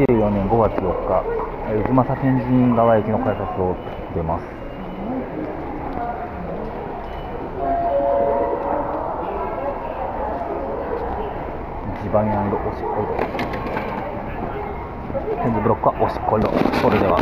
2024年5月4日、渦政天神川駅の改札を出ます。ジバニャンドおしっこ井戸。展示ブロックはおしっこ井戸。それでは。